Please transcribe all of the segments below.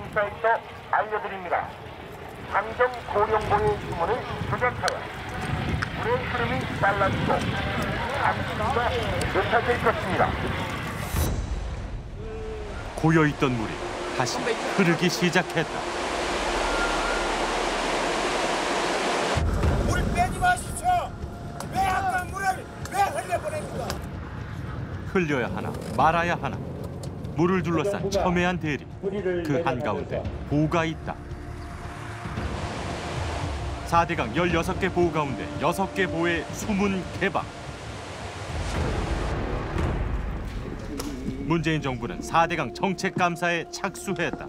감사에서 알려드립니다. 강정 고령보의 수문을 조작하여 물의 흐름이 빨라지고 감기가 높아질 것입니다. 고여있던 물이 다시 흐르기 시작했다. 물 빼지 마십시오. 왜 아까 물을 왜 흘려보냅니까? 흘려야 하나 말아야 하나. 물을 둘러싼 첨예한 대리. 그 한가운데 보가 있다. 4대강 16개 보 가운데 6개 보의 수문 개방. 문재인 정부는 4대강 정책 감사에 착수했다.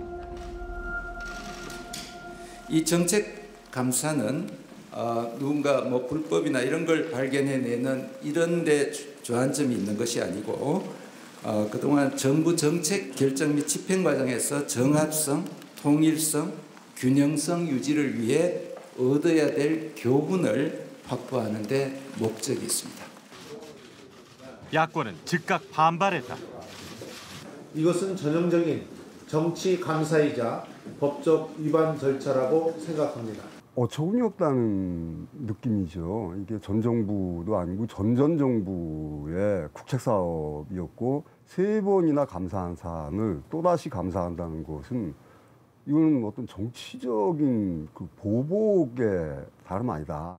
이 정책 감사는 누군가 뭐 불법이나 이런 걸 발견해내는 이런 데 주안점이 있는 것이 아니고 그동안 정부 정책 결정 및 집행 과정에서 정합성, 통일성, 균형성 유지를 위해 얻어야 될 교훈을 확보하는 데 목적이 있습니다. 야권은 즉각 반발했다. 이것은 전형적인 정치 감사이자 법적 위반 절차라고 생각합니다. 어처구니 없다는 느낌이죠. 이게 전 정부도 아니고 전전 정부의 국책 사업이었고 3번이나 감사한 사안을 또다시 감사한다는 것은 이거는 어떤 정치적인 그 보복의 다름 아니다.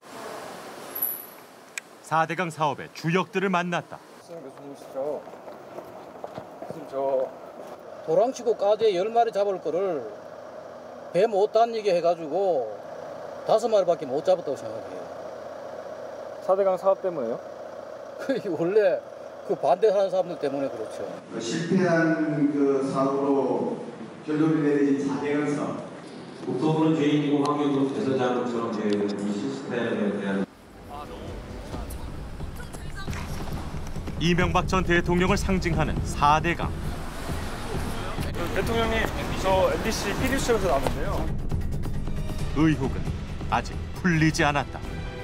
4대강 사업의 주역들을 만났다. 교수님이시죠? 교수님 저 도랑치고 까지에 10마리 잡을 거를 배 못 다니게 해가지고 5마리밖에 못 잡았다고 생각해요. 4대강 사업 때문에요? 원래 그 반대하는 사람들 때문에 그렇죠. 실패한 그 사업으로 결론을 내린 4대강 사업. 국토부는 개인이고 환경부 대서장처럼 되어 있는 이 시스템에 대한 이명박 전 대통령을 상징하는 4대강. 대통령님, 저 MBC PD수첩에서 나왔는데요. 의혹은 아직 풀리지 않았다.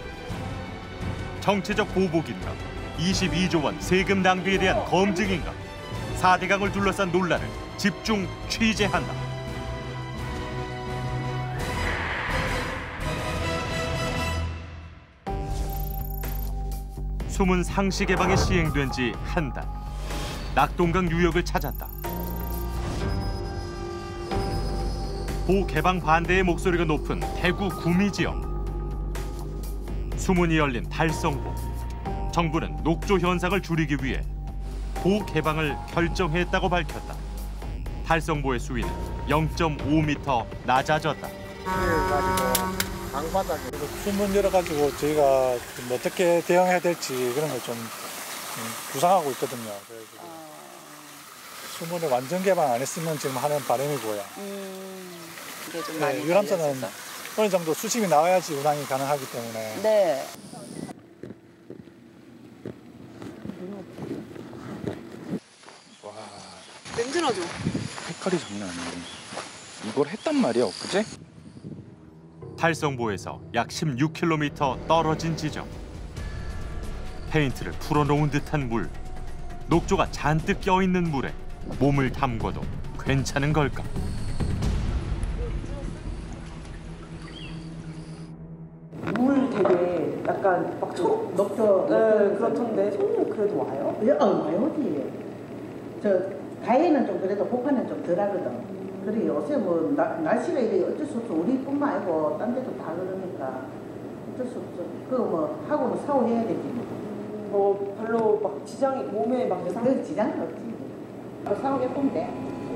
정치적 보복인가? 22조 원 세금 낭비에 대한 검증인가? 4대강을 둘러싼 논란을 집중 취재한다. 수문 상시 개방이 시행된 지 한 달. 낙동강 유역을 찾았다. 보 개방 반대의 목소리가 높은 대구 구미 지역. 수문이 열린 달성보. 정부는 녹조 현상을 줄이기 위해 보 개방을 결정했다고 밝혔다. 달성보의 수위는 0.5m 낮아졌다. 강바닥에 수문 열어가지고 저희가 좀 어떻게 대응해야 될지 그런 걸 좀 구상하고 있거든요. 수문을 완전 개방 안 했으면 지금 하는 바람이고요. 이게 좀 많이 유람선은 어느 정도 수심이 나와야지 운항이 가능하기 때문에. 네. 와, 냄새나죠? 색깔이 장난 아니네. 이걸 했단 말이야, 엊그제? 달성보에서 약 16km 떨어진 지점. 페인트를 풀어놓은 듯한 물. 녹조가 잔뜩 껴있는 물에 몸을 담궈도 괜찮은 걸까? 물 되게 약간 막 녹조 그렇던데 손님 그래도 와요? 와요 어디? 저 가해는 좀 그래도 복화는 좀 덜하거든. 그래 요새 뭐 날씨가 이래 어쩔 수 없어. 우리뿐만 아니고 딴 데도 다 그러니까 어쩔 수 없어. 그거 뭐 하고는 샤워해야 되지 뭐 별로 막 지장이 몸에 막 그 지장은 없지. 샤워해보면 돼.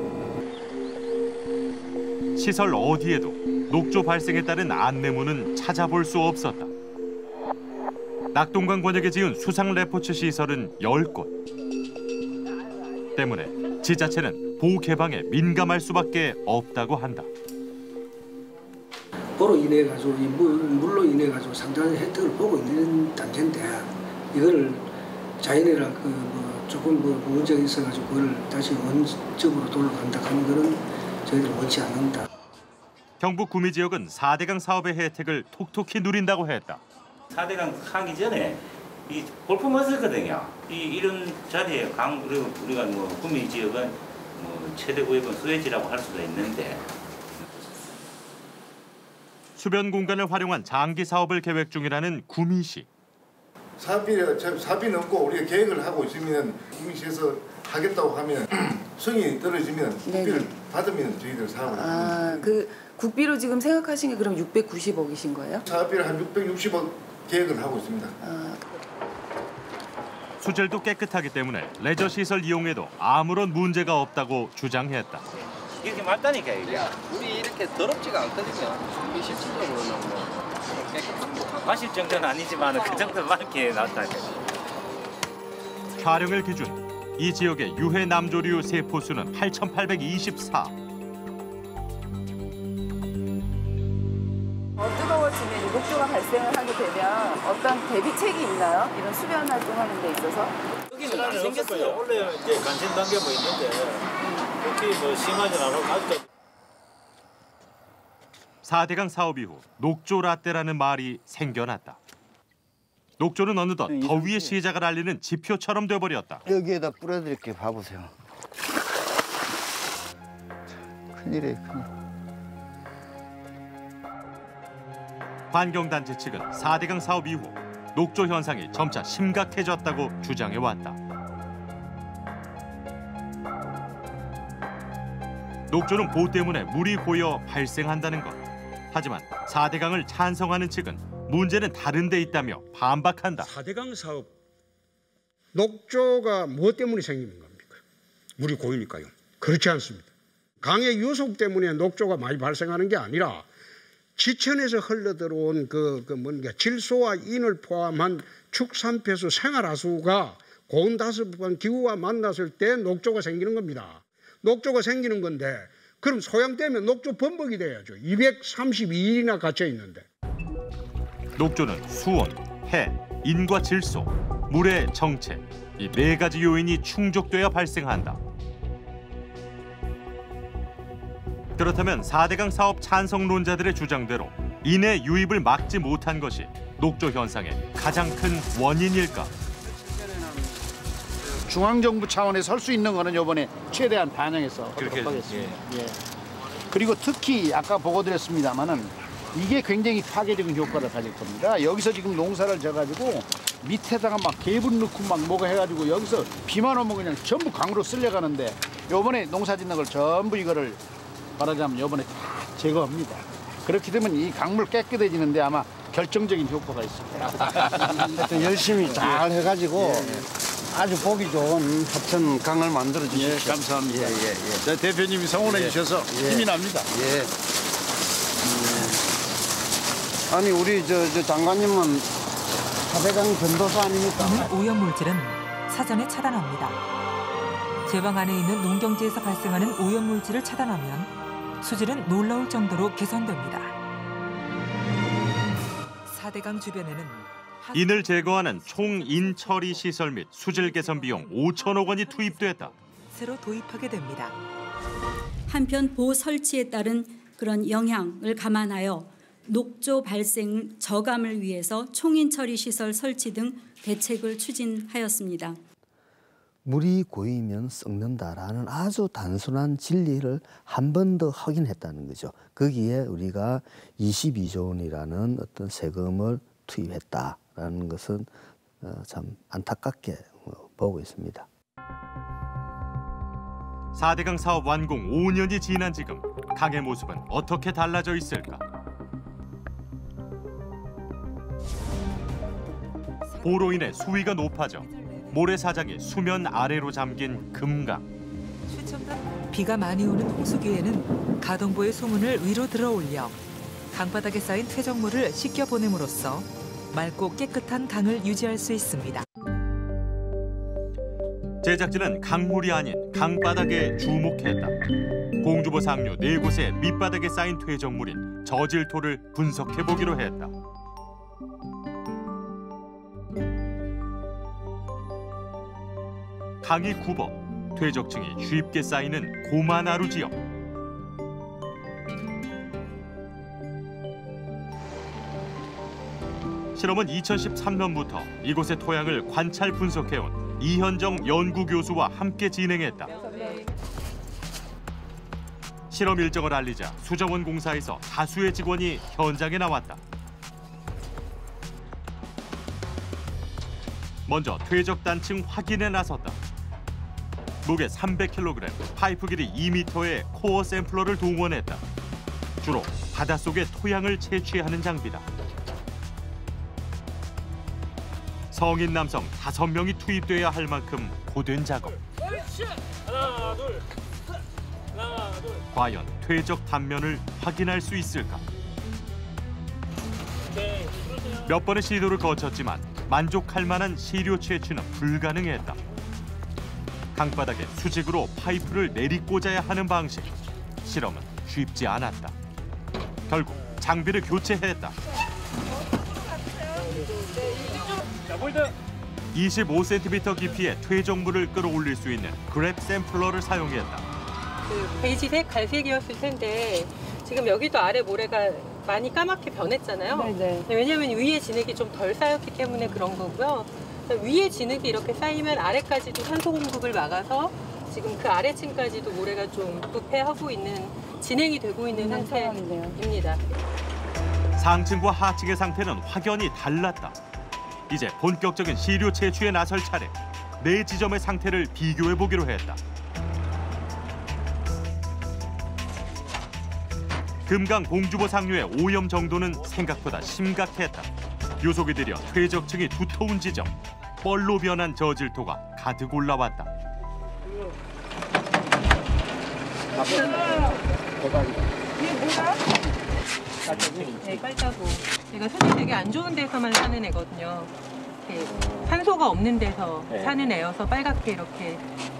시설 어디에도 녹조 발생에 따른 안내문은 찾아볼 수 없었다. 낙동강 권역에 지은 수상 레포츠 시설은 10곳. 때문에 지자체는 보 개방에 민감할 수밖에 없다고 한다. 보로 인해 가지고 이 물로 인해 가지고 상당한 혜택을 보고 있는 단계인데 이거를 자연이랑 조금 문제가 있어 가지고 그걸 다시 원점으로 돌아간다 하는 거는 저희들은 원치 않는다. 경북 구미 지역은 4대강 사업의 혜택을 톡톡히 누린다고 했다. 4대강 하기 전에 이 볼품었었거든요. 이런 자리에 그리고 우리가 뭐 구미 지역은 뭐 최대 구역은 수혜지라고 할 수도 있는데 수변 공간을 활용한 장기 사업을 계획 중이라는 구미시. 사업비 넘고 우리가 계획을 하고 있으면 구미시에서 하겠다고 하면 성이 떨어지면 국비를 받으면 저희들 사업을 합니다. 그 국비로 지금 생각하신 게 그럼 690억이신 거예요? 사업비를 한 660억 계획을 하고 있습니다. 수질도 깨끗하기 때문에 레저 시설 이용에도 아무런 문제가 없다고 주장했다. 이렇게 맞다니까 이게. 우리 이렇게 더럽지가 않거든요. 우리 실질적으로는 뭐 깨끗합니다. 마실 정도는 아니지만 그 정도 맑게 나왔다니까. 촬영일 기준 이 지역의 유해 남조류 세포 수는 8,824. 뜨거워지면 녹조가 발생을 하게 되면 어떤 대비책이 있나요? 이런 수변 활동하는 데 있어서? 여기는 안 생겼어요. 원래 이제 간신 단계 뭐 있는데 그렇게 뭐 심하진 않고 아직도. 4대강 사업 이후 녹조 라떼라는 말이 생겨났다. 녹조는 어느덧 더위의 시작을 알리는 지표처럼 돼버렸다. 여기에다 뿌려드릴게요. 봐보세요. 큰일이에요. 큰일. 환경단체 측은 4대강 사업 이후 녹조 현상이 점차 심각해졌다고 주장해왔다. 녹조는 보 때문에 물이 고여 발생한다는 것. 하지만 4대강을 찬성하는 측은 문제는 다른 데 있다며 반박한다. 4대강 사업 녹조가 무엇 때문에 생기는 겁니까? 물이 고이니까요. 그렇지 않습니다. 강의 유속 때문에 녹조가 많이 발생하는 게 아니라 지천에서 흘러들어온 뭔가 질소와 인을 포함한 축산폐수 생활하수가 고온다습한 기후와 만났을 때 녹조가 생기는 겁니다. 녹조가 생기는 건데 그럼 소양되면 녹조 범벅이 돼야죠. 232일이나 갇혀 있는데. 녹조는 수온, 해, 인과 질소, 물의 정체 이 4가지 요인이 충족돼야 발생한다. 그렇다면 4대강 사업 찬성론자들의 주장대로 인해 유입을 막지 못한 것이 녹조 현상의 가장 큰 원인일까? 중앙정부 차원에서 할 수 있는 거는 이번에 최대한 반영해서 하도록 하겠습니다. 예. 그리고 특히 아까 보고 드렸습니다마는 이게 굉장히 파괴적인 효과를 가질 겁니다. 여기서 지금 농사를 져가지고 밑에다가 막 개분 넣고 막 뭐가 해가지고 여기서 비만 오면 그냥 전부 강으로 쓸려가는데 이번에 농사 짓는 걸 전부 이거를 말하자면 이번에 다 제거합니다. 그렇게 되면 이 강물 깨끗해지는데 아마 결정적인 효과가 있습니다. 열심히 잘 해가지고 아주 보기 좋은 하천 강을 만들어 주십시오. 예, 감사합니다. 네, 대표님이 성원해 주셔서 힘이 납니다. 아니 우리 저 장관님은 4대강 전도사 아닙니까? 오염물질은 사전에 차단합니다. 제방 안에 있는 농경지에서 발생하는 오염물질을 차단하면 수질은 놀라울 정도로 개선됩니다. 4대강 주변에는 인을 제거하는 총인 처리 시설 및 수질 개선 비용 5천억 원이 투입됐다. 새로 도입하게 됩니다. 한편 보호 설치에 따른 그런 영향을 감안하여 녹조 발생 저감을 위해서 총인 처리 시설 설치 등 대책을 추진하였습니다. 물이 고이면 썩는다라는 아주 단순한 진리를 한 번 더 확인했다는 거죠. 거기에 우리가 22조 원이라는 어떤 세금을 투입했다라는 것은 참 안타깝게 보고 있습니다. 4대강 사업 완공 5년이 지난 지금 강의 모습은 어떻게 달라져 있을까? 보로 인해 수위가 높아져 모래사장이 수면 아래로 잠긴 금강. 비가 많이 오는 홍수기에는 가동보의 소문을 위로 들어올려 강바닥에 쌓인 퇴적물을 씻겨 보냄으로써 맑고 깨끗한 강을 유지할 수 있습니다. 제작진은 강물이 아닌 강바닥에 주목했다. 공주보 상류 4곳의 밑바닥에 쌓인 퇴적물인 저질토를 분석해보기로 했다. 강이 굽어 퇴적층이 쉽게 쌓이는 고마나루 지역. 실험은 2013년부터 이곳의 토양을 관찰 분석해온 이현정 연구교수와 함께 진행했다. 실험 일정을 알리자 수자원 공사에서 다수의 직원이 현장에 나왔다. 먼저 퇴적 단층 확인에 나섰다. 무게 300kg, 파이프 길이 2m의 코어 샘플러를 동원했다. 주로 바닷속의 토양을 채취하는 장비다. 성인 남성 5명이 투입돼야 할 만큼 고된 작업. 하나, 둘, 하나, 둘. 과연 퇴적 단면을 확인할 수 있을까? 몇 번의 시도를 거쳤지만 만족할 만한 시료 채취는 불가능했다. 강바닥에 수직으로 파이프를 내리꽂아야 하는 방식. 실험은 쉽지 않았다. 결국 장비를 교체했다. 25cm 깊이의 퇴적물을 끌어올릴 수 있는 그랩 샘플러를 사용했다. 베이지색, 갈색이었을 텐데 지금 여기도 아래 모래가 많이 까맣게 변했잖아요. 네네. 왜냐하면 위에 진흙이 좀 덜 쌓였기 때문에 그런 거고요. 위에 진흙이 이렇게 쌓이면 아래까지도 산소 공급을 막아서 지금 그 아래층까지도 모래가 좀 부패하고 있는, 진행이 되고 있는 상태입니다. 상층과 하층의 상태는 확연히 달랐다. 이제 본격적인 시료 채취에 나설 차례. 4지점의 상태를 비교해 보기로 했다. 금강 공주보 상류의 오염 정도는 생각보다 심각했다. 요속이 들여 퇴적층이 두터운 지점, 뻘로 변한 저질토가 가득 올라왔다. 이게 뭐야? 네, 깔따구. 얘가 손이 되게 안 좋은 데서만 사는 애거든요. 산소가 없는 데서 사는 애여서 빨갛게 이렇게.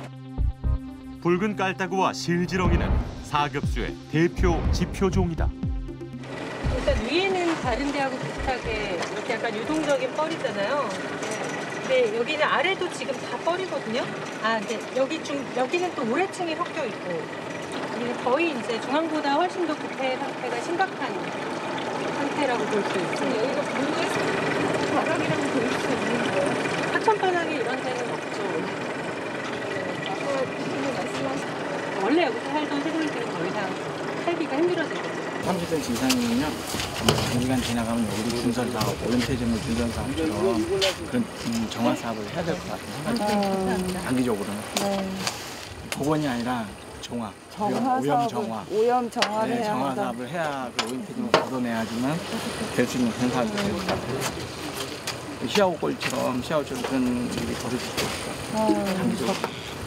붉은 깔따구와 실지렁이는 사급수의 대표 지표종이다. 일단 위에는 다른 데하고 비슷하게 이렇게 약간 유동적인 뻘이잖아요. 근데 여기는 아래도 지금 다 뻘이거든요. 아, 근데 여기는 또 모래층이 섞여 있고. 여기는 거의 이제 중앙보다 훨씬 더 부패 상태가 심각한 상태라고 볼 수 있죠. 여기가 물의 바닥이라고 볼 수 있는 거예요? 하천바닥에 이런 데는 없죠. 아까 지금 말씀하신 원래 여기서 살던 새돌들은 더 이상 살기가 힘들어질 거죠. 30cm 이상이면요. 단기간 지나가면 우리 준선 사업, 오염폐점물 준선 사업처럼 그런 정화 사업을 해야 될 것 같아요. 단기적으로는. 네. 복원이 아니라 정화. 오염 정화. 오염 정화를 해야 정화 한다. 사업을 해야 그 오염폐점을 걷어내야지만 될 수 있는 그런 사업이 될 것 같아요. 시아오골처럼 그런 일이 벌어질 수 있을 것 같아요. 단기적으로.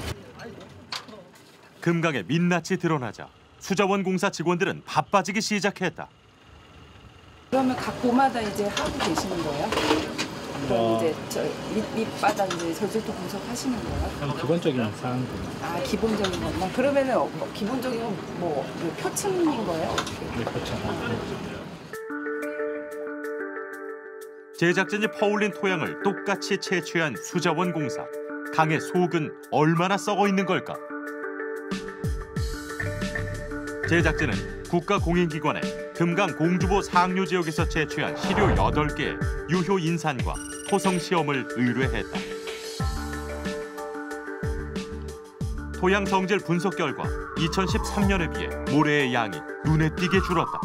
금강의 민낯이 드러나자 수자원 공사 직원들은 바빠지기 시작했다. 그러면 각 고마다 이제 하고 계시는 거예요? 그럼 이제 저 밑바닥 이제 저질토 분석하시는 거예요? 기본적인 사항들. 아, 기본적인 것만. 그러면은 기본적인 건 뭐 표층인 거예요? 네, 그렇죠. 제작진이 퍼올린 토양을 똑같이 채취한 수자원 공사. 강의 속은 얼마나 썩어 있는 걸까? 제작진은 국가공인기관에 금강 공주보 상류 지역에서 채취한 시료 8개의 유효 인산과 토성 시험을 의뢰했다. 토양 성질 분석 결과 2013년에 비해 모래의 양이 눈에 띄게 줄었다.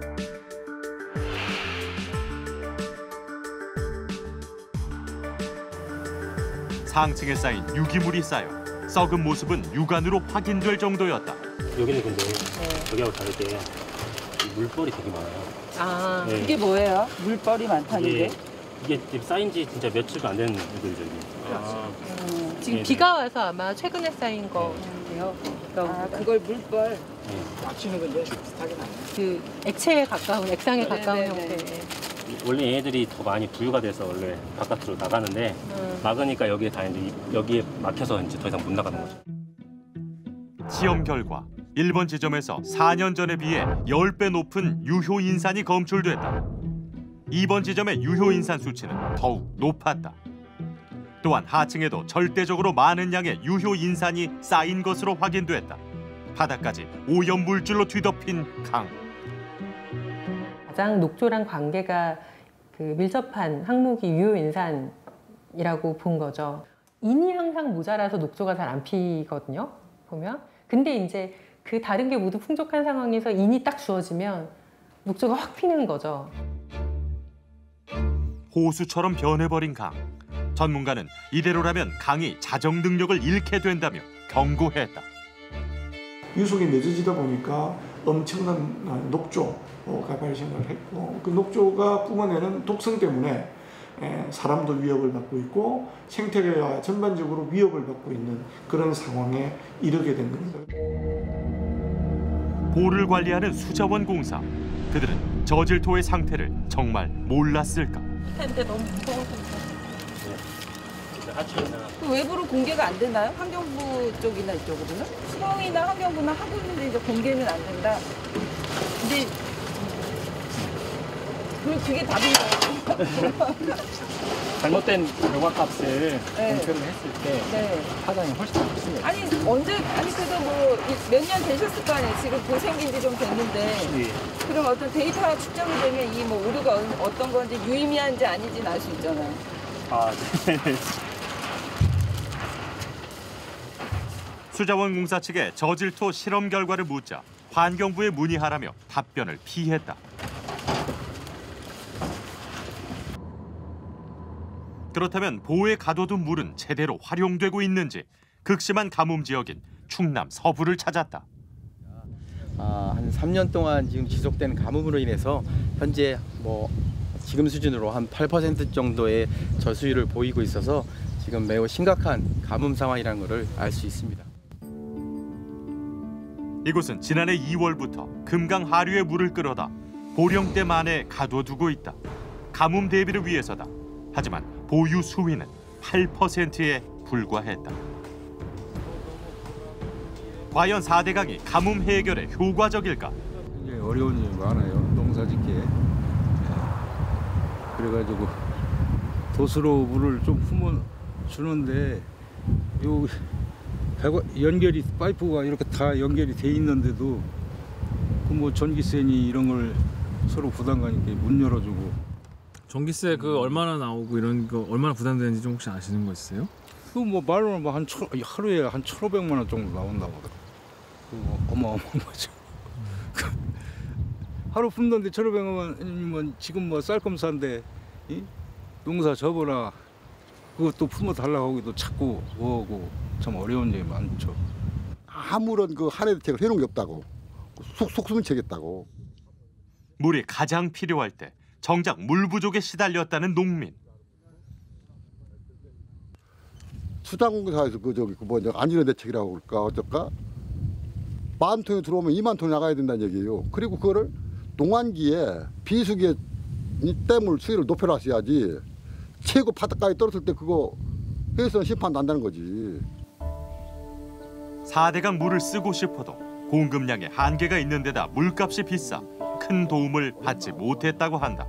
상층에 쌓인 유기물이 쌓여 썩은 모습은 육안으로 확인될 정도였다. 여기는 근데 저기하고 다르게 물벌이 되게 많아요. 아, 네. 그게 뭐예요? 물벌이 많다는 게? 이게 지금 쌓인 지 진짜 며칠도 안 되는 애들이죠. 이게. 지금 비가 와서 아마 최근에 쌓인 거인데요. 아, 그걸 물벌. 빡치는 건데 비슷하게 나요. 그 액체에 가까운, 액상에 가까운 형태. 원래 얘들이 더 많이 부유가 돼서 원래 바깥으로 나가는데 막으니까 여기에 다 이제 여기에 막혀서 이제 더 이상 못 나가는 거죠. 시험 결과 1번 지점에서 4년 전에 비해 10배 높은 유효 인산이 검출됐다. 2번 지점의 유효 인산 수치는 더욱 높았다. 또한 하층에도 절대적으로 많은 양의 유효 인산이 쌓인 것으로 확인됐다. 바닥까지 오염 물질로 뒤덮인 강. 가장 녹조랑 관계가 그 밀접한 항목이 유효인산이라고 본 거죠. 인이 항상 모자라서 녹조가 잘 안 피거든요. 보면. 근데 이제 그 다른 게 모두 풍족한 상황에서 인이 딱 주어지면 녹조가 확 피는 거죠. 호수처럼 변해버린 강. 전문가는 이대로라면 강이 자정 능력을 잃게 된다며 경고했다. 유속이 늦어지다 보니까 엄청난 녹조가 발생을 했고 그 녹조가 뿜어내는 독성 때문에 사람도 위협을 받고 있고 생태계와 전반적으로 위협을 받고 있는 그런 상황에 이르게 된 겁니다. 보를 관리하는 수자원 공사. 그들은 저질토의 상태를 정말 몰랐을까? 근데 너무 무서워서. 그 외부로 공개가 안 되나요? 환경부 쪽이나 이쪽으로는? 수공이나 환경부나 하고 있는데 이제 공개는 안 된다. 근데 그게 답인가요? 잘못된 결과값을 공표를 했을 때 파장이 훨씬 높습니다. 아니 그래도 뭐 몇 년 되셨을 거 아니에요. 지금 도 생긴 지 좀 됐는데. 그럼 어떤 데이터가 축적이 되면 이 뭐 오류가 어떤 건지 유의미한지 아닌지 알 수 있잖아요. 네. 수자원공사 측에 저질토 실험 결과를 묻자 환경부에 문의하라며 답변을 피했다. 그렇다면 보호에 가둬둔 물은 제대로 활용되고 있는지 극심한 가뭄 지역인 충남 서부를 찾았다. 한 3년 동안 지금 지속된 가뭄으로 인해서 현재 지금 수준으로 한 8% 정도의 저수율을 보이고 있어서 지금 매우 심각한 가뭄 상황이라는 것을 알 수 있습니다. 이곳은 지난해 2월부터 금강 하류의 물을 끌어다 보령댐 안에 가둬두고 있다. 가뭄 대비를 위해서다. 하지만 보유 수위는 8%에 불과했다. 과연 4대강이 가뭄 해결에 효과적일까? 굉장히 어려운 점이 많아요. 농사짓기에. 그래가지고 도수로 물을 좀 품어주는데 요 연결이 파이프가 이렇게 다 연결이 돼 있는데도 그 전기세니 이런 걸 서로 부담 가니까 문 열어주고. 전기세 얼마나 나오고 이런 거 얼마나 부담되는지 좀 혹시 아시는 거 있어요? 그 말로는 하루에 한 1,500만 원 정도 나온다고 하더라고요. 어마어마한 거죠. 하루 품는데 1,500만 원이면 지금 쌀검사인데 농사 접어라 그것도 품어 달라고 하기도 찾고 뭐하고 참 어려운 점이 많죠. 아무런 한 해 대책을 해놓은 게 없다고. 속수문 채겠다고. 물이 가장 필요할 때 정작 물 부족에 시달렸다는 농민. 수자공사에서 안전한 대책이라고 그럴까 어쩔까? 10,000톤이 들어오면 20,000톤이 나가야 된다는 얘기예요. 그리고 그거를 농한기에 비수기에 댐을 수위를 높여놨어야지. 최고 바닥까지 떨어질 때 그거 해선 심판 난다는 거지. 4대강 물을 쓰고 싶어도 공급량에 한계가 있는 데다 물값이 비싸 큰 도움을 받지 못했다고 한다.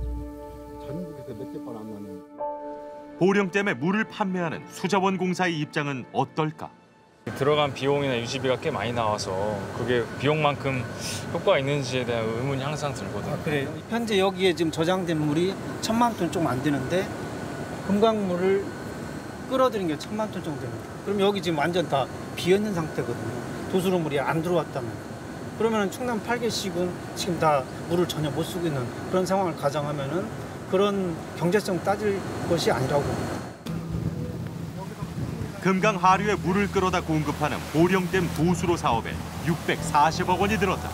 보령댐에 물을 판매하는 수자원공사의 입장은 어떨까? 들어간 비용이나 유지비가 꽤 많이 나와서 그게 비용만큼 효과가 있는지에 대한 의문이 항상 들거든요. 그래 현재 여기에 지금 저장된 물이 1,000만 톤 좀 안 되는데 금강물을 끌어들인 게 1,000만 톤 정도 됩니다. 그럼 여기 지금 완전 다 비어있는 상태거든요. 도수로 물이 안 들어왔다면. 그러면 충남 8개씩은 지금 다 물을 전혀 못 쓰고 있는 그런 상황을 가정하면은 그런 경제성 따질 것이 아니라고 봅니다. 금강 하류에 물을 끌어다 공급하는 보령댐 도수로 사업에 640억 원이 들었다.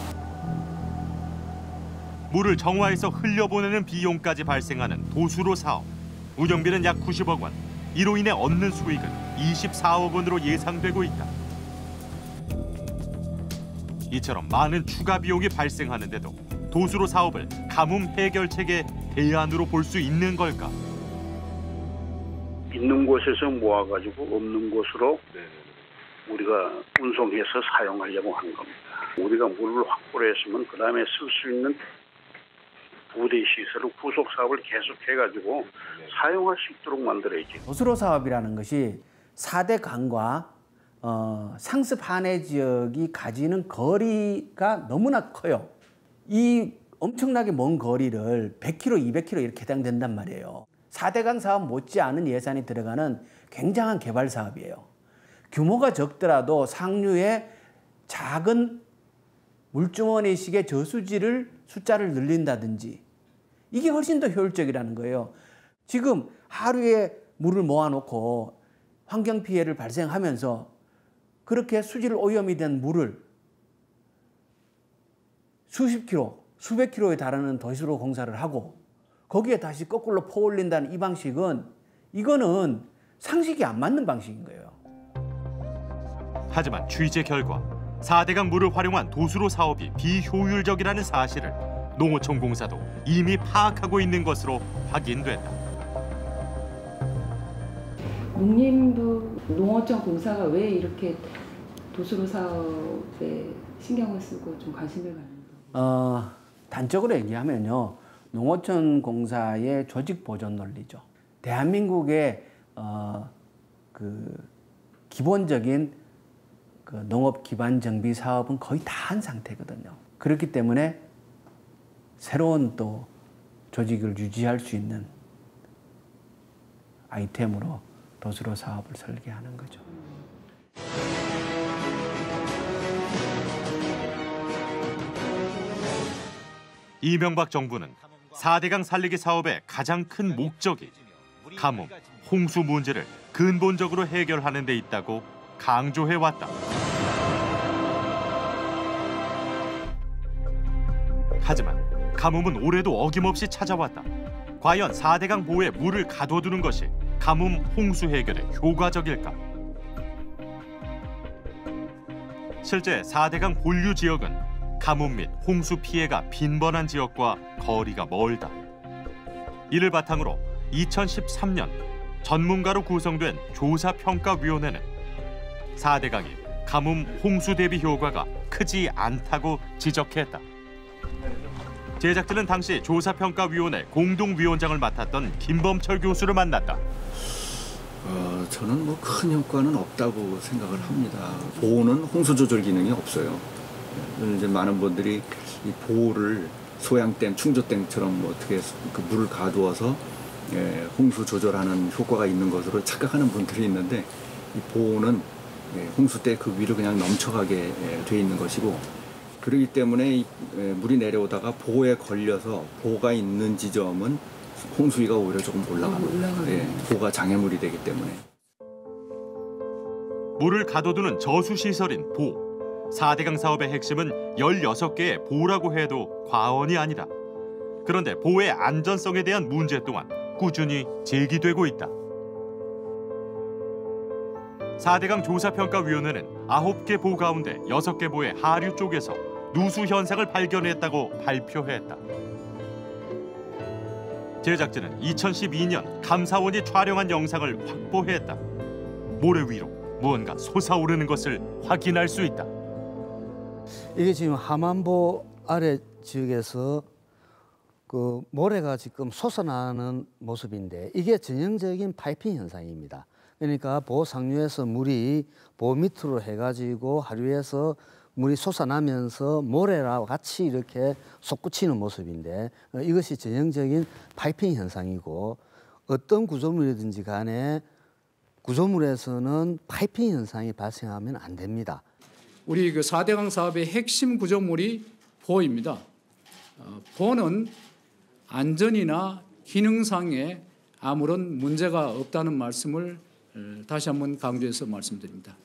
물을 정화해서 흘려보내는 비용까지 발생하는 도수로 사업. 운영비는 약 90억 원. 이로 인해 얻는 수익은 24억 원으로 예상되고 있다. 이처럼 많은 추가 비용이 발생하는데도 도수로 사업을 가뭄 해결책의 대안으로 볼 수 있는 걸까? 있는 곳에서 모아가지고 없는 곳으로 우리가 운송해서 사용하려고 한 겁니다. 우리가 물을 확보를 했으면 그 다음에 쓸 수 있는 부대 시설을 후속 사업을 계속해가지고 사용할 수 있도록 만들어야지. 도수로 사업이라는 것이 4대 강과 상습 한해 지역이 가지는 거리가 너무나 커요. 이 엄청나게 먼 거리를 100km, 200km 이렇게 해당된단 말이에요. 4대강 사업 못지않은 예산이 들어가는 굉장한 개발 사업이에요. 규모가 적더라도 상류에 작은 물주머니식의 저수지를 숫자를 늘린다든지 이게 훨씬 더 효율적이라는 거예요. 지금 하루에 물을 모아놓고 환경 피해를 발생하면서 그렇게 수질 오염이 된 물을 수십 킬로, 수백 킬로에 달하는 도시로 공사를 하고 거기에 다시 거꾸로 퍼올린다는 이 방식은 이거는 상식이 안 맞는 방식인 거예요. 하지만 취재 결과 4대강 물을 활용한 도수로 사업이 비효율적이라는 사실을 농어촌공사도 이미 파악하고 있는 것으로 확인됐다. 농림부 농어촌공사가 왜 이렇게 도수로 사업에 신경을 쓰고 좀 관심을 갖는 단적으로 얘기하면요. 농어촌공사의 조직 보존 논리죠. 대한민국의 그 기본적인 그 농업 기반 정비 사업은 거의 다 한 상태거든요. 그렇기 때문에 새로운 또 조직을 유지할 수 있는 아이템으로 도수로 사업을 설계하는 거죠. 이명박 정부는 4대강 살리기 사업의 가장 큰 목적이 가뭄, 홍수 문제를 근본적으로 해결하는 데 있다고 강조해왔다. 하지만 가뭄은 올해도 어김없이 찾아왔다. 과연 4대강 보호에 물을 가둬두는 것이 가뭄, 홍수 해결에 효과적일까? 실제 4대강 본류 지역은 가뭄 및 홍수 피해가 빈번한 지역과 거리가 멀다. 이를 바탕으로 2013년 전문가로 구성된 조사평가위원회는 4대강이 가뭄, 홍수 대비 효과가 크지 않다고 지적했다. 제작진은 당시 조사평가위원회 공동위원장을 맡았던 김범철 교수를 만났다. 저는 뭐 큰 효과는 없다고 생각을 합니다. 보호는 홍수 조절 기능이 없어요. 이제 많은 분들이 이 보호를 소양댐, 충조댐처럼 뭐 어떻게 그 물을 가두어서 홍수 조절하는 효과가 있는 것으로 착각하는 분들이 있는데 이 보호는 홍수 때 그 위를 그냥 넘쳐가게 돼 있는 것이고 그렇기 때문에 이 물이 내려오다가 보호에 걸려서 보호가 있는 지점은 홍수위가 오히려 조금 올라갑니다. 보호가 장애물이 되기 때문에. 물을 가둬두는 저수시설인 보. 4대강 사업의 핵심은 16개의 보라고 해도 과언이 아니다. 그런데 보의 안전성에 대한 문제 또한 꾸준히 제기되고 있다. 4대강 조사평가위원회는 9개 보 가운데 6개 보의 하류 쪽에서 누수 현상을 발견했다고 발표했다. 제작진은 2012년 감사원이 촬영한 영상을 확보했다. 모래 위로 무언가 솟아오르는 것을 확인할 수 있다. 이게 지금 함안보 아래 지역에서 그 모래가 지금 솟아나는 모습인데 이게 전형적인 파이핑 현상입니다. 그러니까 보 상류에서 물이 보 밑으로 해가지고 하류에서 물이 솟아나면서 모래와 같이 이렇게 솟구치는 모습인데 이것이 전형적인 파이핑 현상이고 어떤 구조물이든지 간에 구조물에서는 파이핑 현상이 발생하면 안 됩니다. 우리 그 4대강 사업의 핵심 구조물이 보호입니다. 보호는 안전이나 기능상에 아무런 문제가 없다는 말씀을 다시 한번 강조해서 말씀드립니다.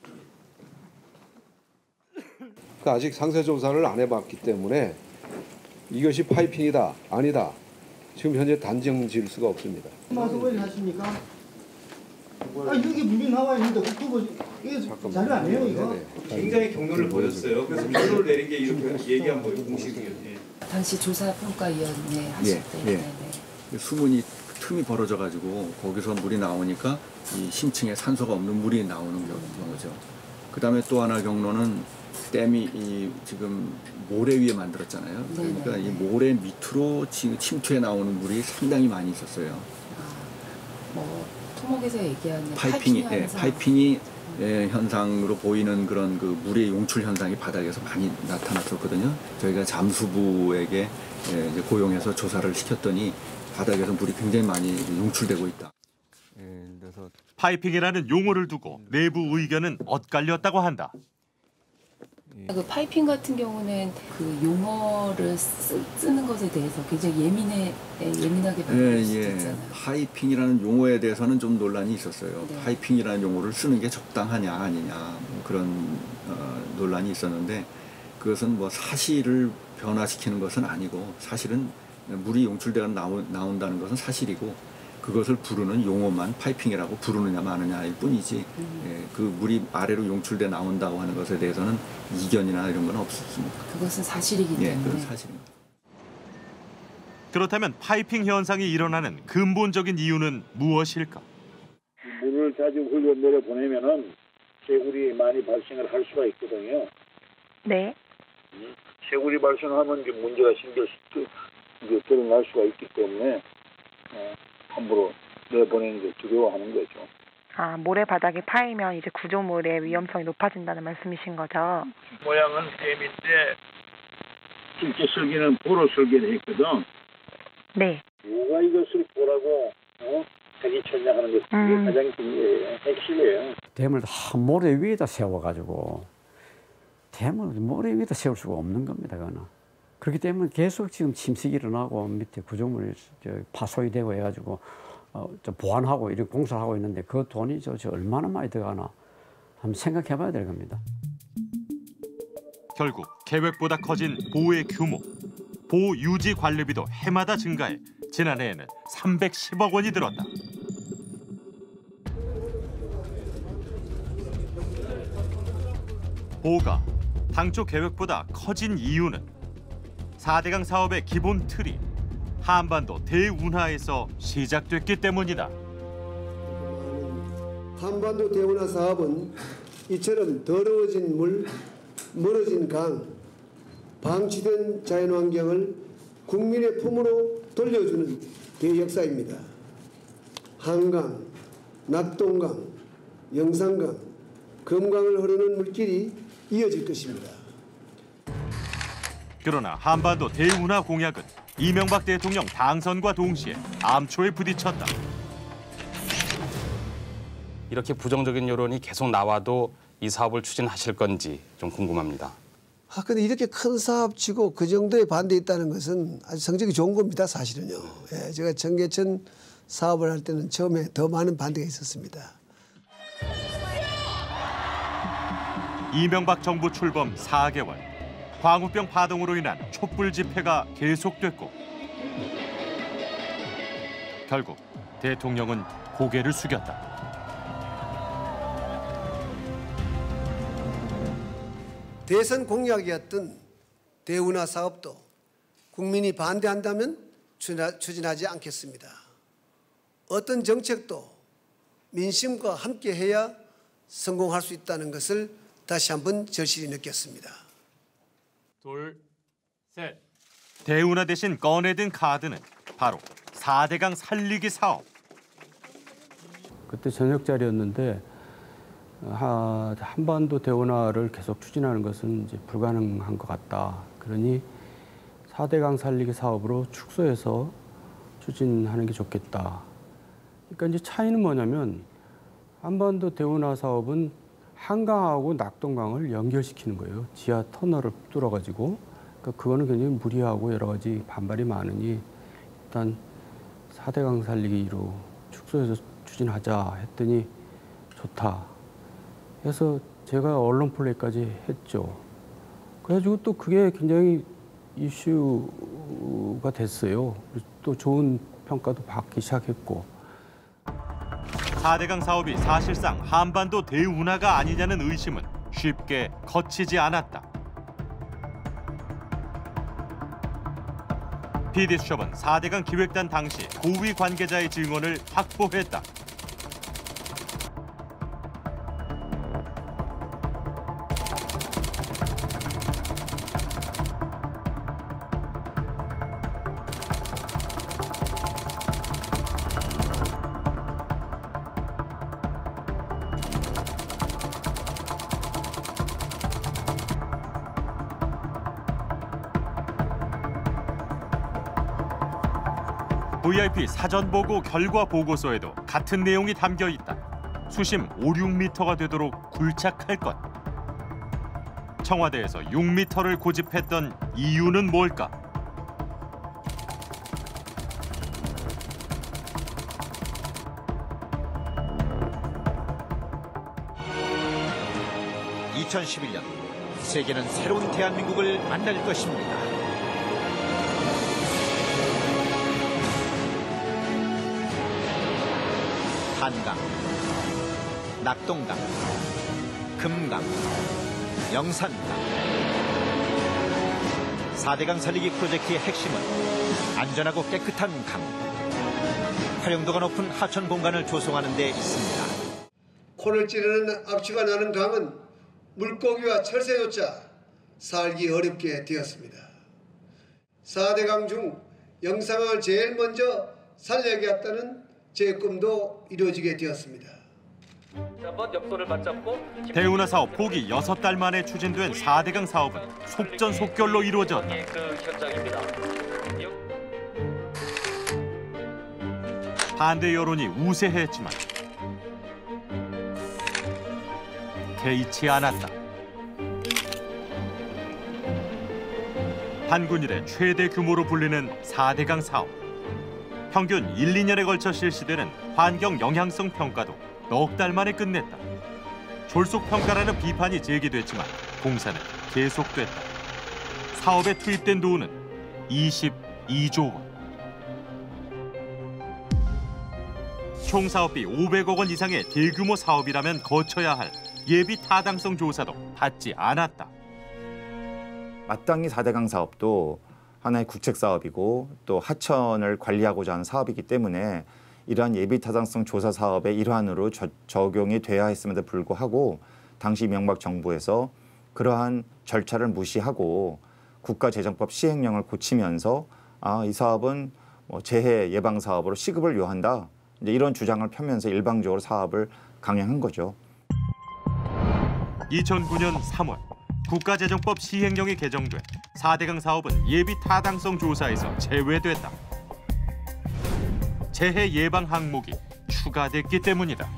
아직 상세 조사를 안 해봤기 때문에 이것이 파이핑이다 아니다 지금 현재 단정 지을 수가 없습니다. 말씀을 하십니까? 여기 물이 나와 있는데 그거 이게 자료 아니에요 이거? 굉장히 경로를 보였어요. 그래서 결론을 내린 게 이렇게 얘기한 거예요 공식이요. 당시 조사평가위원회 하실 때. 수문이 틈이 벌어져가지고 거기서 물이 나오니까 이 심층에 산소가 없는 물이 나오는 경우죠. 그다음에 또 하나 경로는 댐이 지금 모래 위에 만들었잖아요. 그러니까 이 모래 밑으로 지금 침투해 나오는 물이 상당히 많이 있었어요. 토목에서 얘기하는 파이핑이 현상으로 보이는 그런 그 물의 용출 현상이 바닥에서 많이 나타났었거든요. 저희가 잠수부에게 이제 고용해서 조사를 시켰더니 바닥에서 물이 굉장히 많이 용출되고 있다. 파이핑이라는 용어를 두고 내부 의견은 엇갈렸다고 한다. 그 파이핑 같은 경우는 그 용어를 쓰는 것에 대해서 굉장히 예민하게 받을 수 있잖아요. 파이핑이라는 용어에 대해서는 좀 논란이 있었어요. 네. 파이핑이라는 용어를 쓰는 게 적당하냐 아니냐 뭐 그런 논란이 있었는데 그것은 뭐 사실을 변화시키는 것은 아니고 사실은 물이 용출되어 나온다는 것은 사실이고 그것을 부르는 용어만 파이핑이라고 부르느냐 마느냐일 뿐이지 그 물이 아래로 용출돼 나온다고 하는 것에 대해서는 이견이나 이런 건 없었습니다. 그것은 사실이기 때문에. 그건 사실입니다. 그렇다면 파이핑 현상이 일어나는 근본적인 이유는 무엇일까? 물을 자주 흘려 내려 보내면은 개구리 많이 발생을 할 수가 있거든요. 네. 개구리 발생하면 이제 문제가 드러날 수가 있기 때문에 함부로 내보내는 게 두려워하는 거죠. 아, 모래바닥이 파이면 이제 구조물의 위험성이 높아진다는 말씀이신 거죠? 모양은 뱀인데 실제 설계는 보로 설계를 했거든. 네. 누가 이것을 보라고 자기 천냥하는 게 그게 가장 핵심이에요. 댐을 모래 위에다 세워가지고 댐을 모래 위에다 세울 수가 없는 겁니다. 그거는. 그렇기 때문에 계속 지금 침식이 일어나고 밑에 구조물이 파손이 되고 해가지고 보완하고 이런 공사를 하고 있는데 그 돈이 저 얼마나 많이 들어가나 한번 생각해 봐야 될 겁니다. 결국 계획보다 커진 보호의 규모, 보호 유지 관리비도 해마다 증가해 지난해에는 310억 원이 들었다. 보호가 당초 계획보다 커진 이유는 4대강 사업의 기본 틀이 한반도 대운하에서 시작됐기 때문이다. 한반도 대운하 사업은 이처럼 더러워진 물, 멀어진 강, 방치된 자연환경을 국민의 품으로 돌려주는 대역사입니다. 한강, 낙동강, 영산강, 금강을 흐르는 물길이 이어질 것입니다. 그러나 한반도 대운하 공약은 이명박 대통령 당선과 동시에 암초에 부딪혔다. 이렇게 부정적인 여론이 계속 나와도 이 사업을 추진하실 건지 좀 궁금합니다. 근데 이렇게 큰 사업치고 그 정도의 반대 있다는 것은 아주 성적이 좋은 겁니다, 사실은요. 예, 제가 청계천 사업을 할 때는 처음에 더 많은 반대가 있었습니다. 이명박 정부 출범 4개월. 광우병 파동으로 인한 촛불 집회가 계속됐고 결국 대통령은 고개를 숙였다. 대선 공약이었던 대운하 사업도 국민이 반대한다면 추진하지 않겠습니다. 어떤 정책도 민심과 함께해야 성공할 수 있다는 것을 다시 한번 절실히 느꼈습니다. 둘, 셋. 대운하 대신 꺼내든 카드는 바로 4대강 살리기 사업. 그때 저녁 자리였는데 한반도 대운하를 계속 추진하는 것은 이제 불가능한 것 같다. 그러니 4대강 살리기 사업으로 축소해서 추진하는 게 좋겠다. 그러니까 이제 차이는 뭐냐면 한반도 대운하 사업은 한강하고 낙동강을 연결시키는 거예요. 지하 터널을 뚫어가지고. 그러니까 그거는 굉장히 무리하고 여러 가지 반발이 많으니 일단 4대강 살리기로 축소해서 추진하자 했더니 좋다. 그래서 제가 언론 플레이까지 했죠. 그래가지고 또 그게 굉장히 이슈가 됐어요. 또 좋은 평가도 받기 시작했고. 4대강 사업이 사실상 한반도 대운하가 아니냐는 의심은 쉽게 거치지 않았다. PD수첩은 4대강 기획단 당시 고위 관계자의 증언을 확보했다. VIP 사전보고 결과 보고서에도 같은 내용이 담겨 있다. 수심 5, 6m가 되도록 굴착할 것. 청와대에서 6m를 고집했던 이유는 뭘까? (2011년) 세계는 새로운 대한민국을 만날 것입니다. 한강, 낙동강, 금강, 영산강. 4대강 살리기 프로젝트의 핵심은 안전하고 깨끗한 강, 활용도가 높은 하천 공간을 조성하는 데 있습니다. 코를 찌르는 악취가 나는 강은 물고기와 철새조차 살기 어렵게 되었습니다. 4대강 중 영산강을 제일 먼저 살려야겠다는 제 꿈도 이루어지게 되었습니다. 대운하 사업 포기 6달 만에 추진된 4대강 사업은 속전속결로 이루어졌다. 반대 여론이 우세했지만 개의치 않았다. 한군 이래 최대 규모로 불리는 4대강 사업. 평균 1, 2년에 걸쳐 실시되는 환경 영향성 평가도 넉 달 만에 끝냈다. 졸속 평가라는 비판이 제기됐지만 공사는 계속됐다. 사업에 투입된 돈은 22조 원. 총 사업비 500억 원 이상의 대규모 사업이라면 거쳐야 할 예비 타당성 조사도 받지 않았다. 마땅히 4대강 사업도 하나의 국책 사업이고 또 하천을 관리하고자 하는 사업이기 때문에 이러한 예비 타당성 조사 사업의 일환으로 적용이 돼야 했음에도 불구하고 당시 이명박 정부에서 그러한 절차를 무시하고 국가재정법 시행령을 고치면서 이 사업은 재해 예방 사업으로 시급을 요한다. 이제 이런 주장을 펴면서 일방적으로 사업을 강행한 거죠. 2009년 3월 국가재정법 시행령이 개정돼 4대강 사업은 예비 타당성 조사에서 제외됐다. 재해 예방 항목이 추가됐기 때문이다.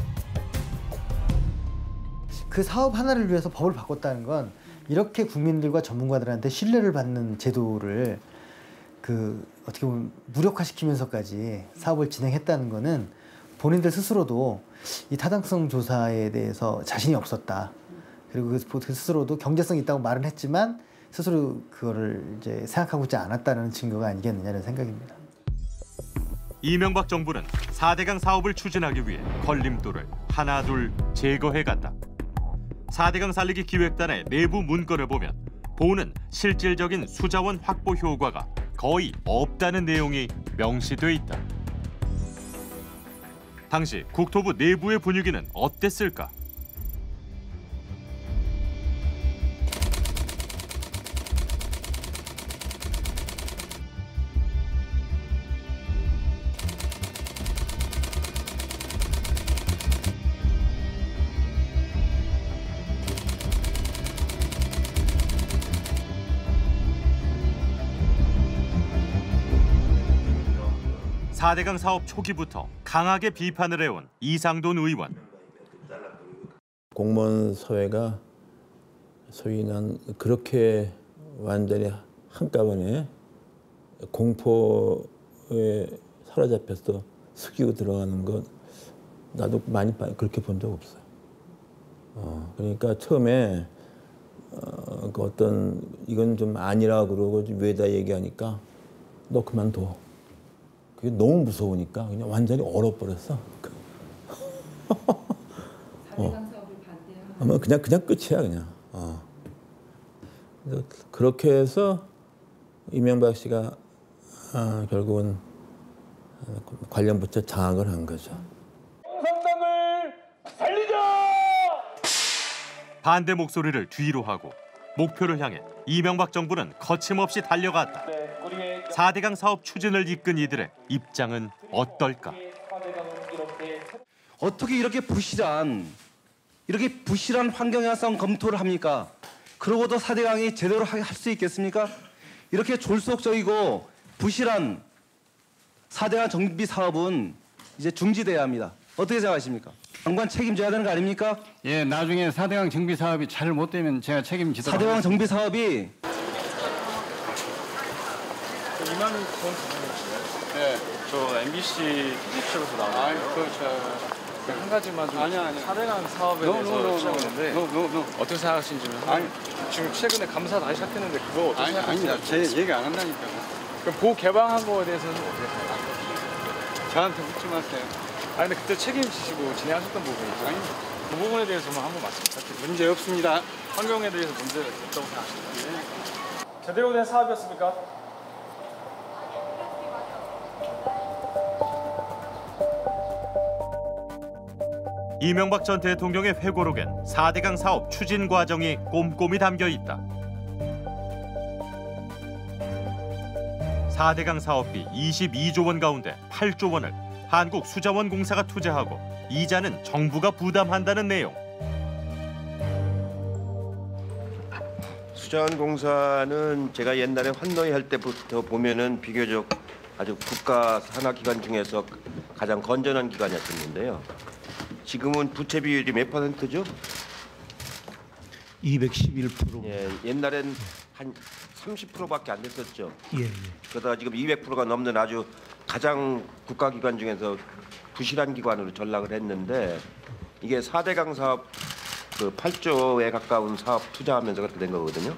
그 사업 하나를 위해서 법을 바꿨다는 건 이렇게 국민들과 전문가들한테 신뢰를 받는 제도를 어떻게 보면 무력화시키면서까지 사업을 진행했다는 거는 본인들 스스로도 이 타당성 조사에 대해서 자신이 없었다. 그리고 그 스스로도 경제성이 있다고 말은 했지만 스스로 그거를 이제 생각하고 있지 않았다는 증거가 아니겠느냐는 생각입니다. 이명박 정부는 4대강 사업을 추진하기 위해 걸림돌을 하나둘 제거해갔다. 4대강 살리기 기획단의 내부 문건을 보면 보는 실질적인 수자원 확보 효과가 거의 없다는 내용이 명시돼 있다. 당시 국토부 내부의 분위기는 어땠을까? (4대강) 사업 초기부터 강하게 비판을 해온 이상돈 의원. 공무원 사회가 소위 난 그렇게 완전히 한꺼번에 공포에 사로잡혀서 숙이고 들어가는 건 나도 많이 그렇게 본 적 없어요. 그러니까 처음에 그 어떤 이건 좀 아니라고 그러고 왜다 얘기하니까 너 그만둬. 그게 너무 무서우니까 그냥 완전히 얼어버렸어. 아마 그냥 끝이야 그냥. 그렇게 해서 이명박 씨가 결국은 관련 부처 장악을 한 거죠. 공산당을 살리자! 반대 목소리를 뒤로 하고 목표를 향해 이명박 정부는 거침없이 달려갔다. 4대강 사업 추진을 이끈 이들의 입장은 어떨까? 어떻게 이렇게 부실한 환경 영향성 검토를 합니까? 그러고도 4대강이 제대로 할 수 있겠습니까? 이렇게 졸속적이고 부실한 4대강 정비 사업은 이제 중지돼야 합니다. 어떻게 생각하십니까? 장관 책임져야 되는 거 아닙니까? 예, 나중에 4대강 정비 사업이 잘 못 되면 제가 책임지도록 4대강 정비 사업이 2만 원 네, 저 MBC TV쇼에서 나왔는데요. 한 가지만 좀 아니야. 4대강 사업에 대해서 시작했는데 어떻게 생각하시는지 지금 최근에 감사 다시 시작했는데 그거 어떻게 생각하시는지 아닙니다. 제 얘기 안 한다니까. 그럼 보 개방한 거에 대해서는 어떻게 생각하세요? 저한테 묻지 마세요. 아니 근데 그때 책임지시고 진행하셨던 부분이죠. 아니, 그 부분에 대해서만 한번 말씀 부탁드립니다. 문제 없습니다. 환경에 대해서 문제가 있다고 생각하십니까? 제대로 된 사업이었습니까? 이명박 전 대통령의 회고록엔 4대강 사업 추진 과정이 꼼꼼히 담겨 있다. 4대강 사업비 22조 원 가운데 8조 원을 한국수자원공사가 투자하고 이자는 정부가 부담한다는 내용. 수자원공사는 제가 옛날에 환노위 할 때부터 보면은 비교적 아주 국가 산하 기관 중에서 가장 건전한 기관이었는데요. 지금은 부채 비율이 몇 %죠? 211%. 예, 옛날엔 한 30%밖에 안 됐었죠. 예, 예. 그러다가 지금 200%가 넘는 아주 가장 국가기관 중에서 부실한 기관으로 전락을 했는데 이게 4대강 사업 그 8조에 가까운 사업 투자하면서 그렇게 된 거거든요.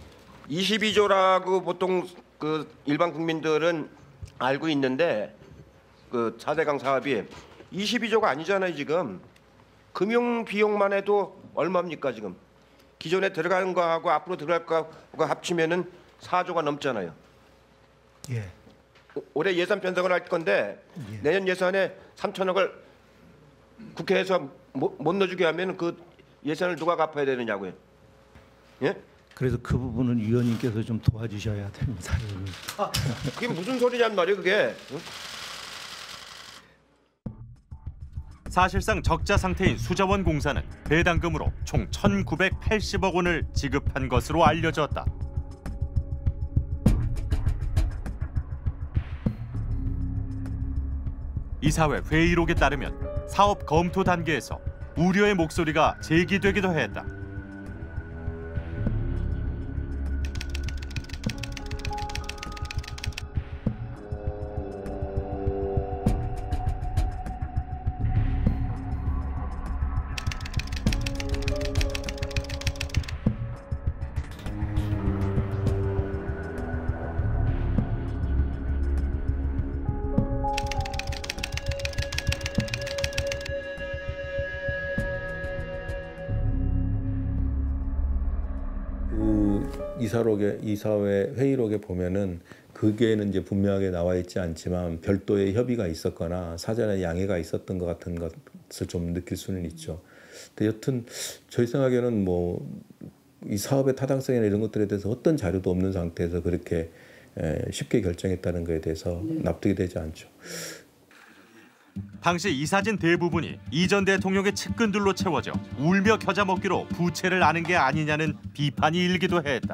22조라고 보통 그 일반 국민들은 알고 있는데 그 4대강 사업이 22조가 아니잖아요 지금. 금융 비용만 해도 얼마입니까 지금? 기존에 들어가는 거하고 앞으로 들어갈 거하고 합치면은 4조가 넘잖아요. 예. 올해 예산 편성을 할 건데 내년 예산에 3천억을 국회에서 못 넣어주게 하면 그 예산을 누가 갚아야 되느냐고요. 예? 그래서 그 부분은 위원님께서 좀 도와주셔야 됩니다. 그게 무슨 소리냔 말이에요 그게. 응? 사실상 적자 상태인 수자원공사는 배당금으로 총 1,980억 원을 지급한 것으로 알려졌다. 이사회 회의록에 따르면 사업 검토 단계에서 우려의 목소리가 제기되기도 했다. 이사회 회의록에 보면은 그게는 이제 분명하게 나와 있지 않지만 별도의 협의가 있었거나 사전에 양해가 있었던 것 같은 것을 좀 느낄 수는 있죠. 근데 여튼 저희 생각에는 뭐 이 사업의 타당성이나 이런 것들에 대해서 어떤 자료도 없는 상태에서 그렇게 쉽게 결정했다는 것에 대해서 납득이 되지 않죠. 당시 이 사진 대부분이 이 전 대통령의 측근들로 채워져 울며 겨자 먹기로 부채를 아는 게 아니냐는 비판이 일기도 했다.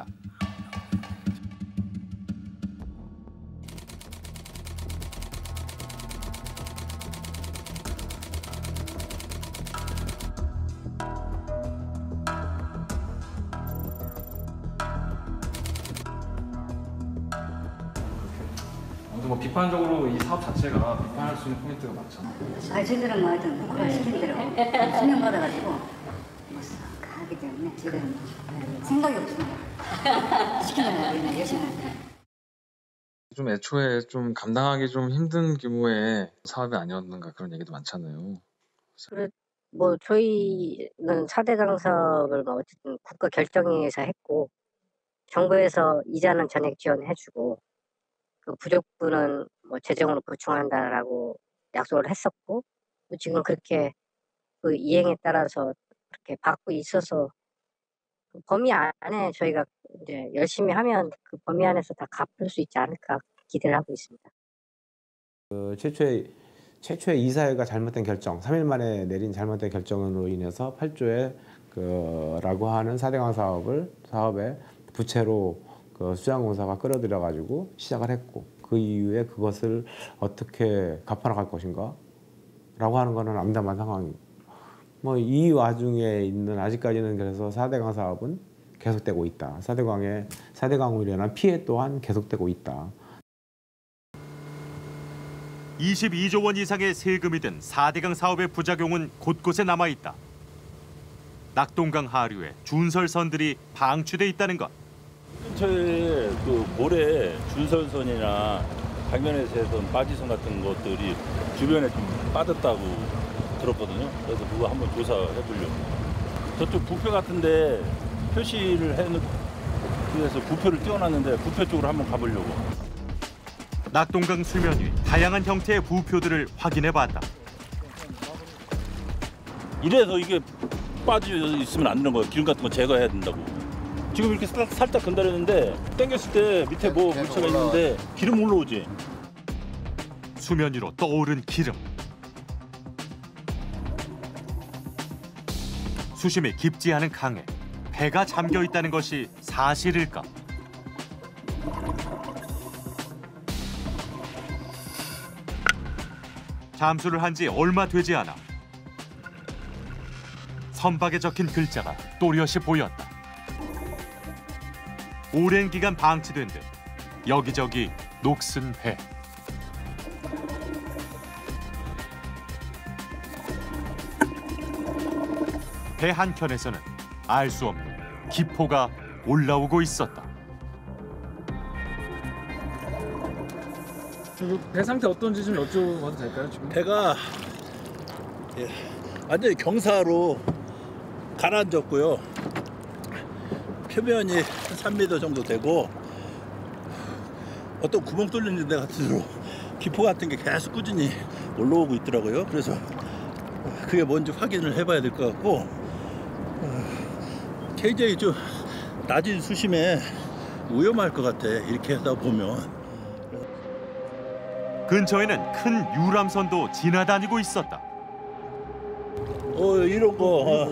뭐 비판적으로 이 사업 자체가 비판할 수 있는 포인트가 많잖아요. 아니 저희들은 뭐 하여튼 그걸 시킨 대로 수명 받아가지고 뭐 하기 때문에 지금 생각이 없습니다. 시키는 대로 열심히 합니다. 좀 애초에 좀 감당하기 좀 힘든 규모의 사업이 아니었는가 그런 얘기도 많잖아요. 그래 뭐 저희는 4대강 사업을 뭐 어쨌든 국가 결정에서 했고 정부에서 이자는 전액 지원해주고 그 부족분은 뭐 재정으로 보충한다라고 약속을 했었고 지금 그렇게 그 이행에 따라서 그렇게 받고 있어서 그 범위 안에 저희가 이제 열심히 하면 그 범위 안에서 다 갚을 수 있지 않을까 기대를 하고 있습니다. 그 최초의 이사회가 잘못된 결정, 3일 만에 내린 잘못된 결정으로 인해서 8조의 라고 하는 4대강 사업의 부채로 그 수자원공사가 끌어들여 가지고 시작을 했고 그 이후에 그것을 어떻게 갚아나갈 것인가 라고 하는 것은 암담한 상황 뭐 이 와중에 있는 아직까지는 그래서 4대강 사업은 계속되고 있다. 4대강으로 인한 피해 또한 계속되고 있다. 22조 원 이상의 세금이 든 4대강 사업의 부작용은 곳곳에 남아있다. 낙동강 하류에 준설선들이 방치돼 있다는 것. 근처에 그 모래 준설선이나 박면회선 빠지선 같은 것들이 주변에 좀 빠졌다고 들었거든요. 그래서 그거 한번 조사해 보려고. 저쪽 부표 같은데 표시를 해놓 그래서 부표를 띄워놨는데 부표 쪽으로 한번 가보려고. 낙동강 수면 위 다양한 형태의 부표들을 확인해봤다. 이래서 이게 빠져 있으면 안 되는 거예요. 기름 같은 거 제거해야 된다고. 지금 이렇게 살짝 건드렸는데 당겼을 때 밑에 뭐 물체가 있는데 기름 올라오지. 수면 위로 떠오른 기름. 수심이 깊지 않은 강에 배가 잠겨 있다는 것이 사실일까? 잠수를 한 지 얼마 되지 않아 선박에 적힌 글자가 또렷이 보였다. 오랜 기간 방치된 듯 여기저기 녹슨 배. 배 한켠에서는 알 수 없는 기포가 올라오고 있었다. 배 상태 어떤지 좀 여쭤봐도 될까요? 지금? 배가 완전히 경사로 가라앉았고요. 표면이 한 3m 정도 되고 어떤 구멍 뚫린 데 같은 데로 기포 같은 게 계속 꾸준히 올라오고 있더라고요. 그래서 그게 뭔지 확인을 해봐야 될 것 같고 굉장히 좀 낮은 수심에 위험할 것 같아. 이렇게 하다 보면. 근처에는 큰 유람선도 지나다니고 있었다. 이런 거.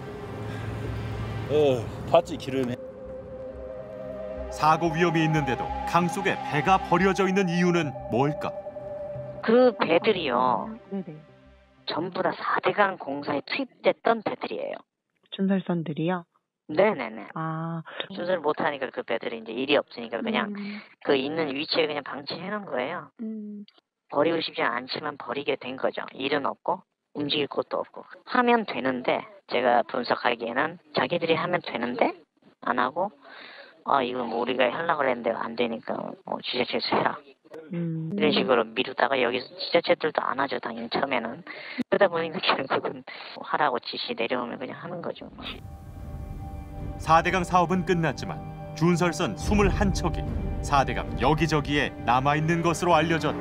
봤지 기름에. 사고 위험이 있는데도 강 속에 배가 버려져 있는 이유는 뭘까? 그 배들이요. 전부 다 4대강 공사에 투입됐던 배들이에요. 준설선들이요? 네네네. 아. 준설 못하니까 그 배들이 이제 일이 없으니까 그냥 그 있는 위치에 그냥 방치해 놓은 거예요. 버리고 싶지 않지만 버리게 된 거죠. 일은 없고 움직일 곳도 없고. 하면 되는데 제가 분석하기에는 자기들이 하면 되는데 안 하고 이건 뭐 우리가 하려고 했는데 안 되니까 지자체에서 해라. 이런 식으로 미루다가 여기서 지자체들도 안 하죠. 당연히 처음에는. 그러다 보니까 결국은 하라고 지시 내려오면 그냥 하는 거죠. 4대강 사업은 끝났지만 준설선 21척이 4대강 여기저기에 남아있는 것으로 알려졌다.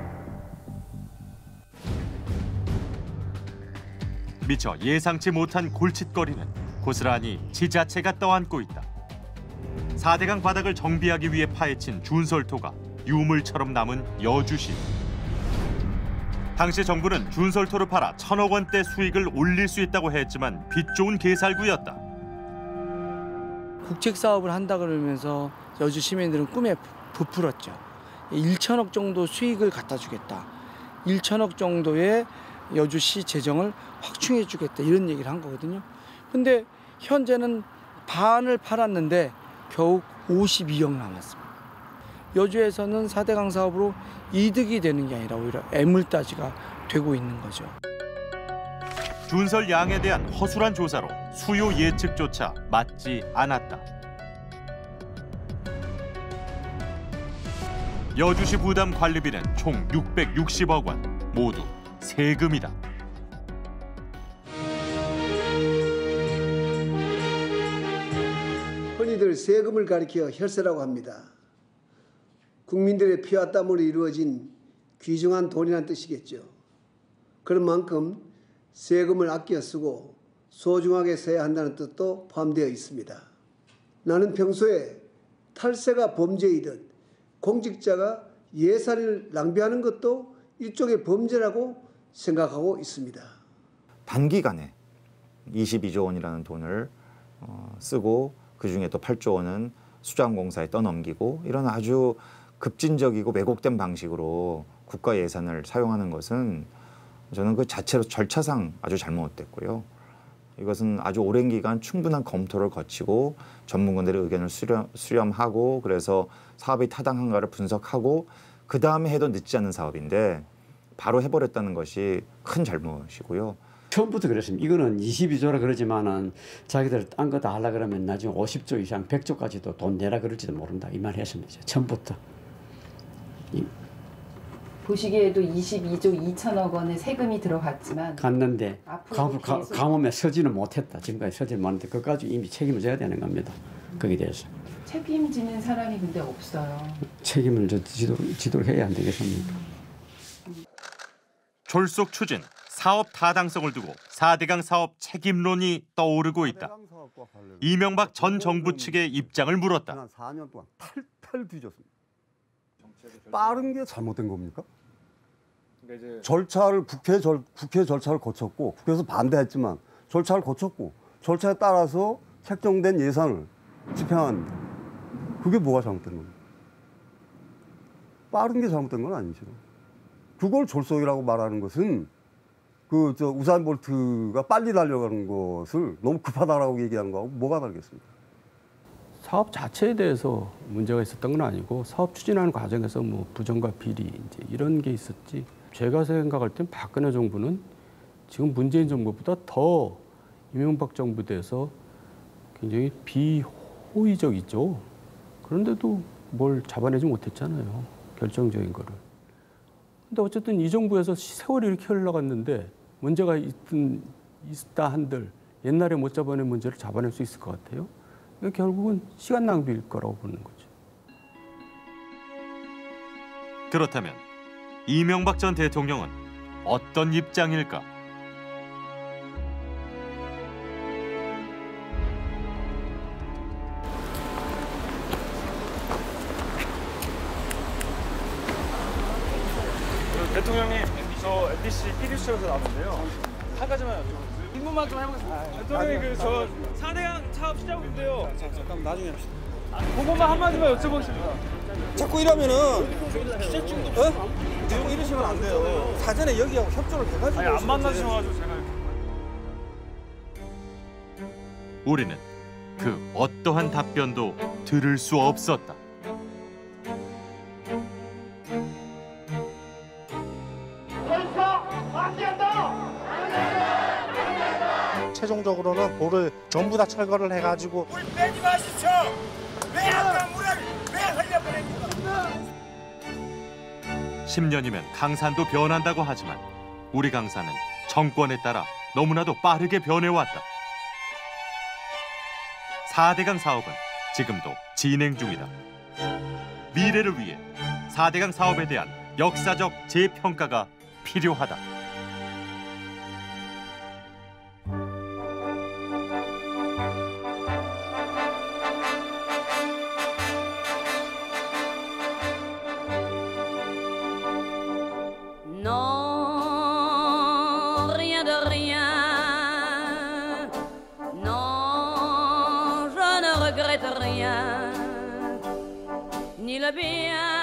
미처 예상치 못한 골칫거리는 고스란히 지자체가 떠안고 있다. 4대강 바닥을 정비하기 위해 파헤친 준설토가 유물처럼 남은 여주시. 당시 정부는 준설토를 팔아 1,000억 원대 수익을 올릴 수 있다고 했지만 빚 좋은 개살구였다. 국책 사업을 한다 그러면서 여주 시민들은 꿈에 부풀었죠. 1,000억 정도 수익을 갖다 주겠다. 1,000억 정도의 여주시 재정을 확충해 주겠다. 이런 얘기를 한 거거든요. 근데 현재는 반을 팔았는데 겨우 52억 남았습니다. 여주에서는 4대강 사업으로 이득이 되는 게 아니라 오히려 애물따지가 되고 있는 거죠. 준설 양에 대한 허술한 조사로 수요 예측조차 맞지 않았다. 여주시 부담 관리비는 총 660억 원, 모두 세금이다. 흔히들 세금을 가리켜 혈세라고 합니다. 국민들의 피와 땀으로 이루어진 귀중한 돈이라는 뜻이겠죠. 그런 만큼 세금을 아껴 쓰고 소중하게 써야 한다는 뜻도 포함되어 있습니다. 나는 평소에 탈세가 범죄이듯 공직자가 예산을 낭비하는 것도 일종의 범죄라고 생각하고 있습니다. 단기간에 22조 원이라는 돈을 쓰고 그중에 또 8조 원은 수자원공사에 떠넘기고 이런 아주 급진적이고 왜곡된 방식으로 국가 예산을 사용하는 것은 저는 그 자체로 절차상 아주 잘못됐고요. 이것은 아주 오랜 기간 충분한 검토를 거치고 전문가들의 의견을 수렴하고 그래서 사업이 타당한가를 분석하고 그 다음에 해도 늦지 않은 사업인데 바로 해버렸다는 것이 큰 잘못이고요. 처음부터 그랬습니다. 이거는 22조라 그러지만은 자기들 딴 거 다 하려 그러면 나중에 50조 이상 100조까지도 돈 내라 그럴지도 모른다. 이 말 했습니다. 처음부터. 보시기에도 22조 2천억 원의 세금이 들어갔지만 갔는데 가뭄에 서지는 못했다. 지금까지 서지는 못했는데 그까지 이미 책임을 져야 되는 겁니다. 거기에 대해서. 책임지는 사람이 근데 없어요. 책임을 지도를 해야 안 되겠습니까? 졸속 추진, 사업 타당성을 두고 4대강 사업 책임론이 떠오르고 있다. 이명박 전 정부 측의 입장을 물었다. 지난 4년 동안 탈탈 뒤졌습니다. 빠른 게 잘못된 겁니까? 절차를 국회 절차를 거쳤고 국회에서 반대했지만 절차를 거쳤고 절차에 따라서 책정된 예산을 집행합니다. 그게 뭐가 잘못된 겁니까? 빠른 게 잘못된 건 아니죠. 그걸 졸속이라고 말하는 것은 우사인 볼트가 빨리 달려가는 것을 너무 급하다라고 얘기하는 거하고 뭐가 다르겠습니까? 사업 자체에 대해서 문제가 있었던 건 아니고 사업 추진하는 과정에서 뭐 부정과 비리 이제 이런 게 있었지. 제가 생각할 땐 박근혜 정부는 지금 문재인 정부보다 더 이명박 정부에 대해서 굉장히 비호의적이죠. 그런데도 뭘 잡아내지 못했잖아요. 결정적인 거를. 근데 어쨌든 이 정부에서 세월이 이렇게 흘러갔는데 문제가 있다 한들 옛날에 못 잡아낸 문제를 잡아낼 수 있을 것 같아요. 결국은 시간 낭비일 거라고 보는 거죠. 그렇다면 이명박 전 대통령은 어떤 입장일까? 대통령님, 저 MBC PD수첩에서 나왔는데요. 한 가지만 여쭤보겠습니다. 질문만 좀 해보겠습니다. 대통령님, 저 4대강 사업 시작인데요. 잠깐 나중에 합시다. 그것만 한마디만 여쭤보겠습니다. 자꾸 이러면은 내용 이러시면 안 돼요. 사전에 여기하고 협조를 해가지고. 안 만나주셔가지고 제가 이렇게. 우리는 그 어떠한 답변도 들을 수 없었다. 최종적으로는 볼을 전부 다 철거를 해가지고 물 빼지 마십시오. 왜 아까 물을 왜 흘려보냅니까? 10년이면 강산도 변한다고 하지만 우리 강산은 정권에 따라 너무나도 빠르게 변해왔다. 4대강 사업은 지금도 진행 중이다. 미래를 위해 4대강 사업에 대한 역사적 재평가가 필요하다. Non, rien de rien. Non, je ne regrette rien. Ni le bien